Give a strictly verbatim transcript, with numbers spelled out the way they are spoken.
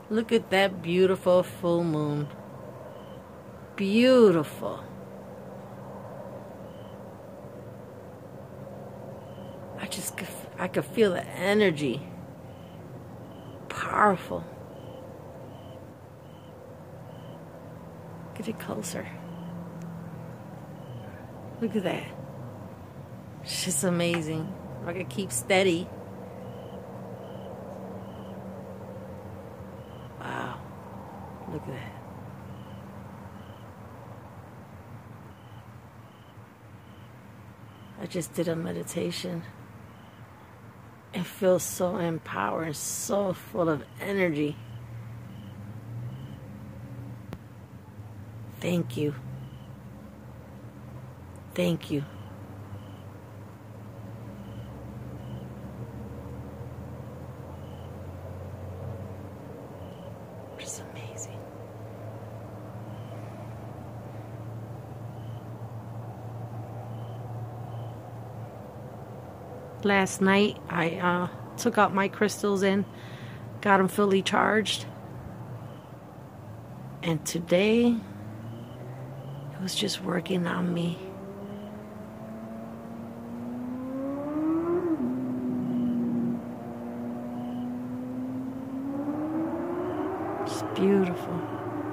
Look at that beautiful full moon. Beautiful. I just, I could feel the energy. Powerful. Get it closer. Look at that. It's just amazing. I could keep steady. Wow. Look at that. I just did a meditation. It feels so empowered, so full of energy. Thank you. Thank you. It's amazing. Last night, I uh, took out my crystals and got them fully charged. And today, it was just working on me. It's beautiful.